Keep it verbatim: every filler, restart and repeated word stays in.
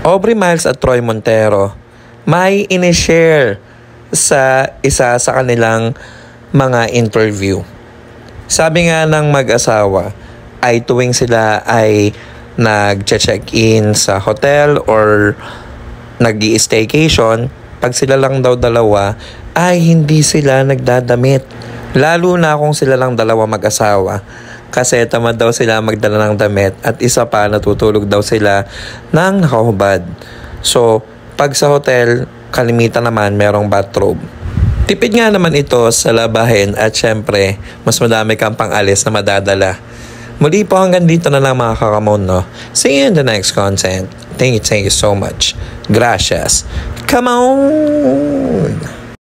Aubrey Miles at Troy Montero may inishare sa isa sa kanilang mga interview. Sabi nga ng mag-asawa ay tuwing sila ay nag-check-in sa hotel or nag-i-staycation, pag sila lang daw dalawa ay hindi sila nagdadamit. Lalo na kung sila lang dalawa mag-asawa. Kasi tamad daw sila magdala ng damit at isa pa natutulog daw sila ng nakahubad. So, pag sa hotel, kalimitan naman merong bathrobe. Tipid nga naman ito sa labahin at syempre, mas madami kang pang-alis na madadala. Muli po hanggang dito na lang mga kakamon, no? See you in the next content. Thank you, thank you so much. Gracias. Come on!